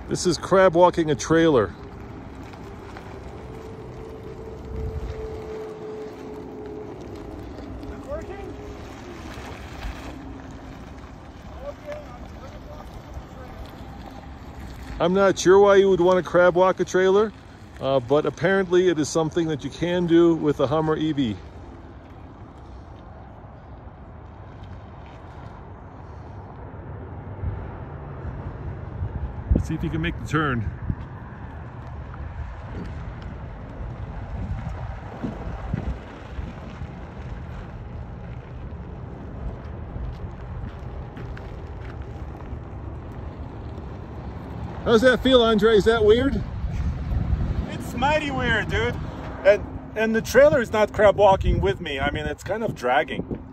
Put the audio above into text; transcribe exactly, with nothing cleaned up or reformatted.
This is crab walking a trailer. I'm not sure why you would want to crab walk a trailer, uh, but apparently it is something that you can do with a Hummer E V. Let's see if you can make the turn. How's that feel, Andre? Is that weird? It's mighty weird, dude. And and the trailer is not crab walking with me. I mean, it's kind of dragging.